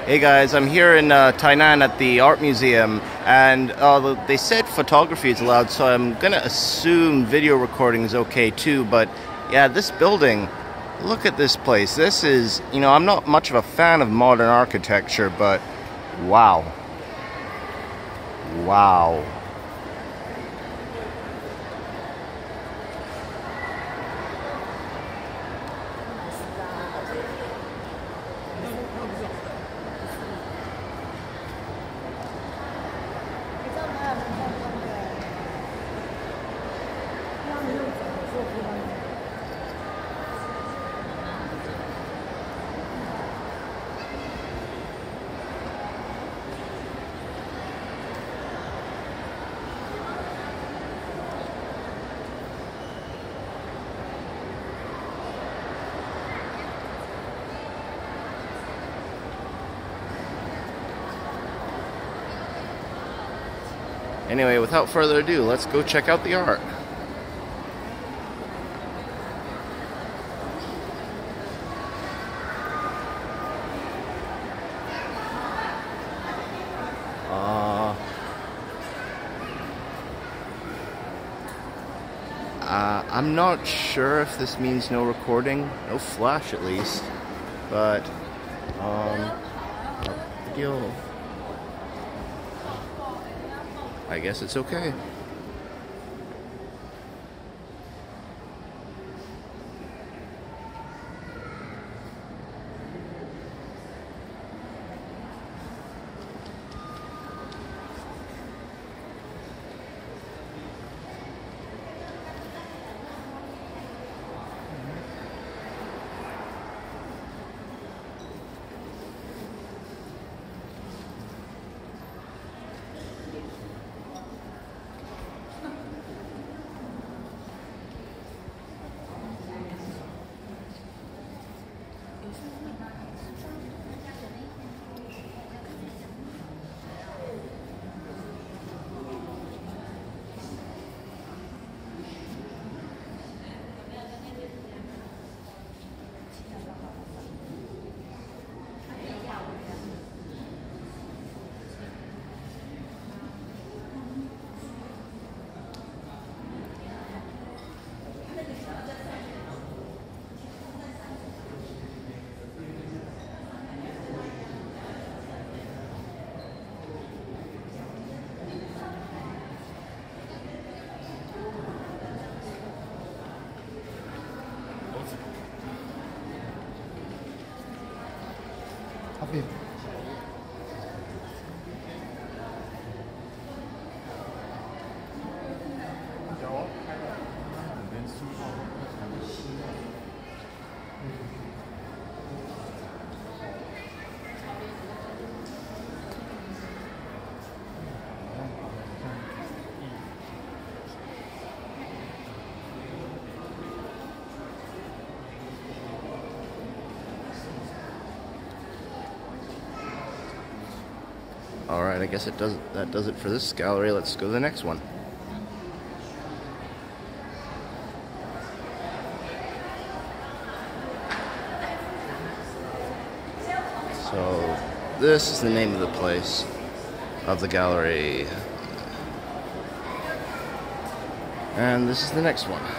Hey guys, I'm here in Tainan at the art museum, and they said photography is allowed, so I'm gonna assume video recording is okay too. But yeah, this building, look at this place. This is, I'm not much of a fan of modern architecture, but wow. Wow. Anyway, without further ado, let's go check out the art. I'm not sure if this means no recording, no flash at least, but video, I guess it's okay. Alright, I guess that does it for this gallery. Let's go to the next one. So, this is the name of the place, of the gallery. And this is the next one.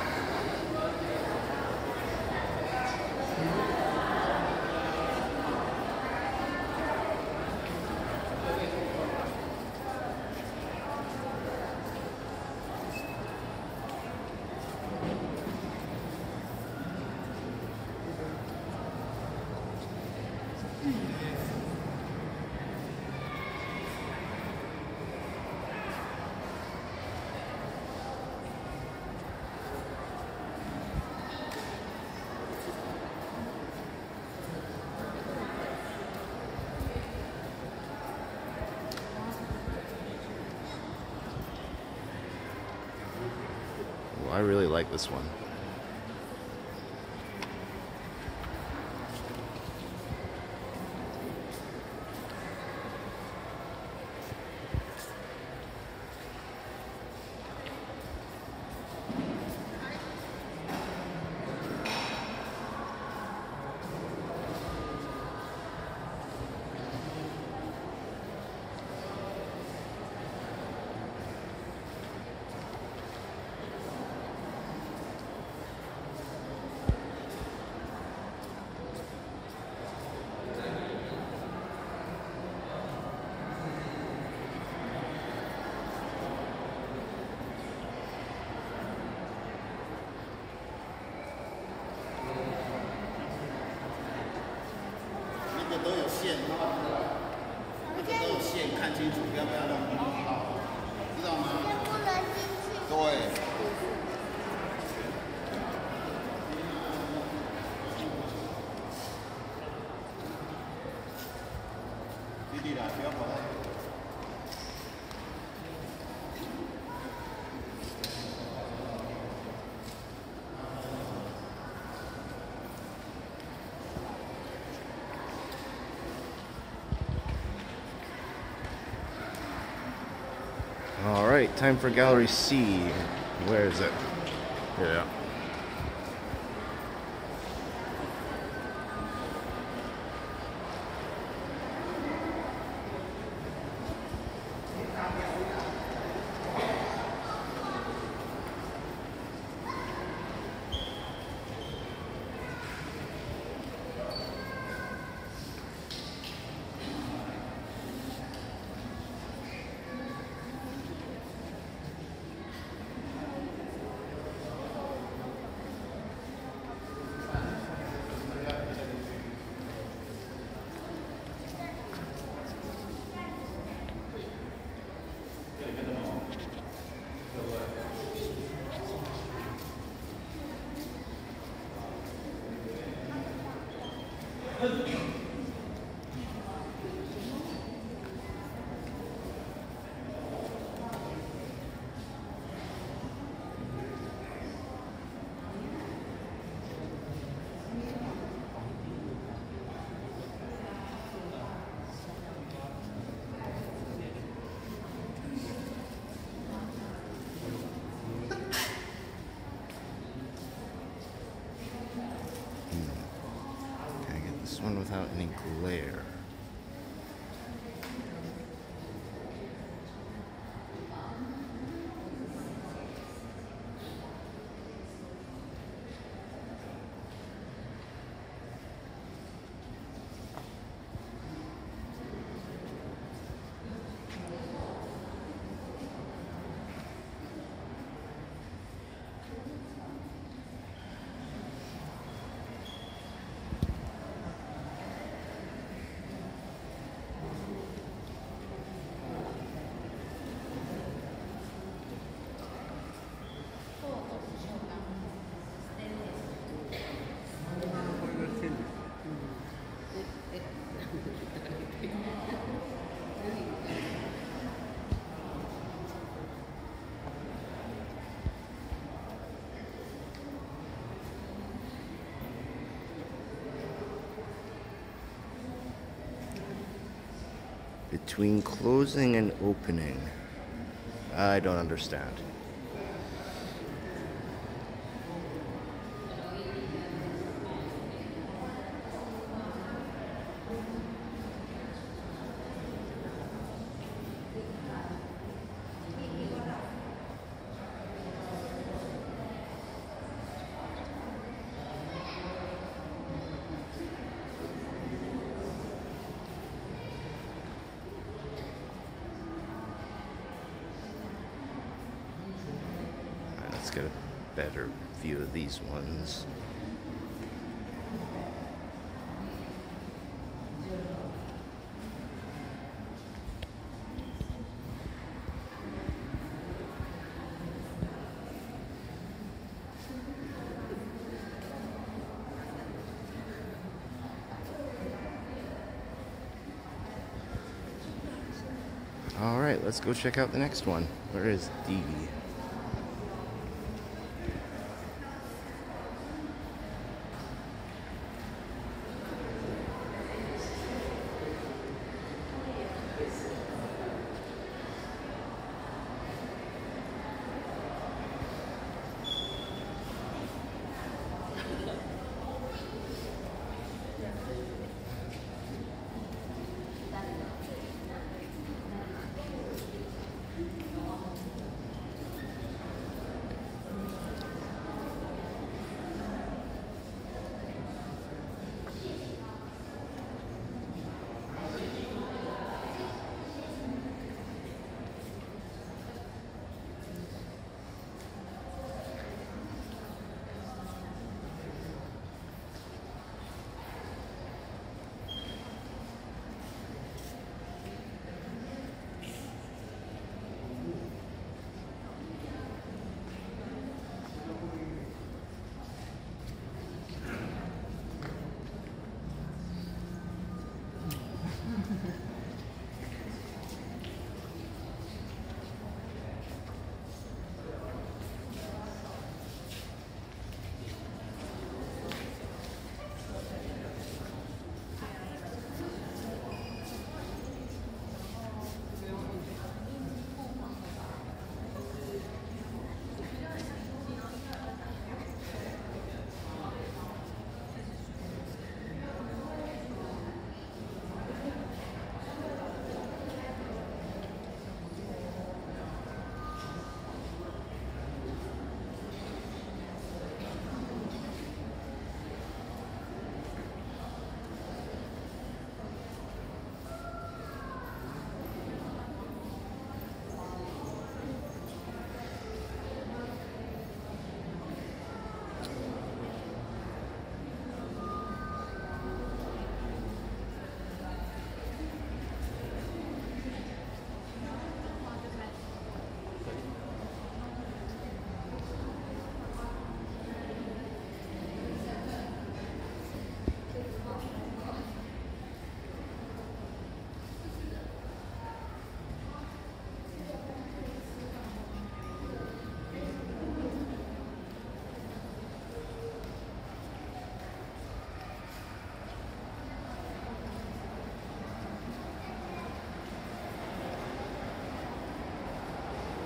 I really like this one. 都有线，那个都有线，看清楚，不要弄不好，知道吗？ 不能进去。 对。弟弟啦，不要跑太远。 All right, time for Gallery C. Where is it? Yeah. This one without any glare. Between closing and opening. I don't understand. Let's get a better view of these ones. All right, let's go check out the next one. Where is D?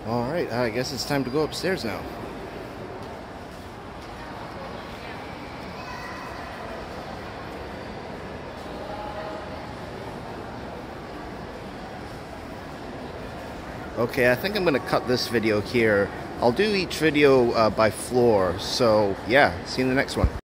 Alright, I guess it's time to go upstairs now. Okay, I think I'm going to cut this video here. I'll do each video by floor, so yeah, see you in the next one.